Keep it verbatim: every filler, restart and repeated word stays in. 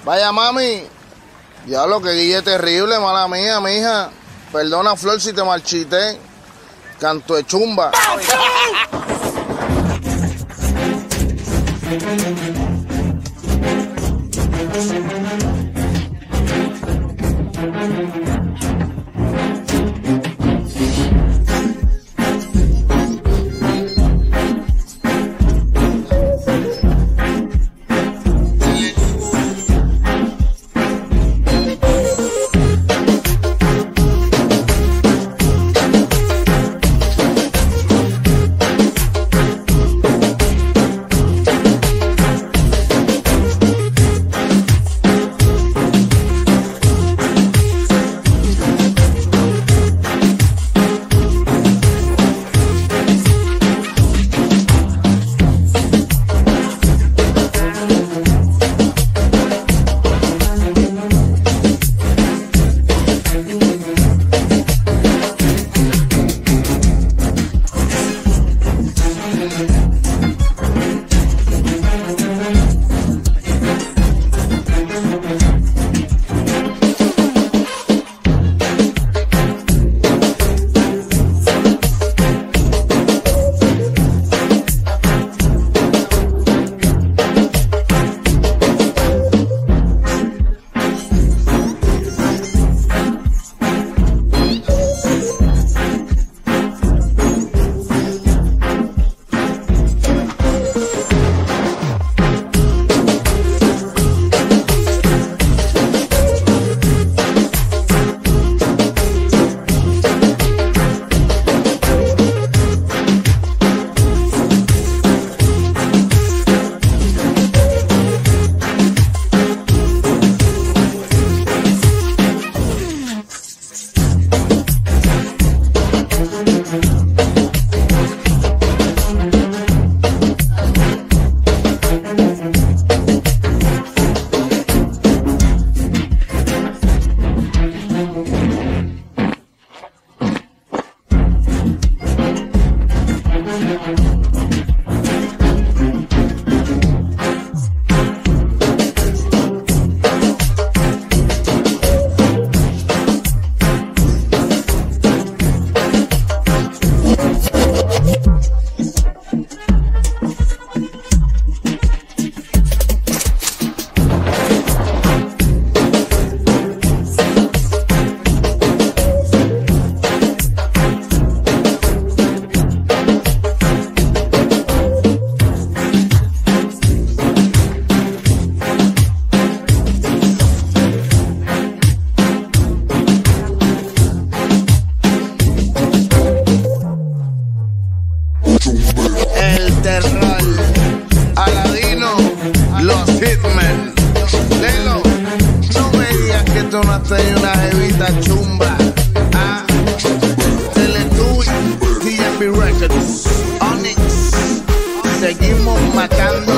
Vaya, mami. Diablo, que guille terrible, mala mía, mija. Perdona, Flor, si te marchité. Canto de chumba. El terror, Aladino, los hitmen. Lelo, no me digas que tú no has tenido una jevita chumba. Ah, Teletubbies, T M B Records, Onyx. Seguimos matando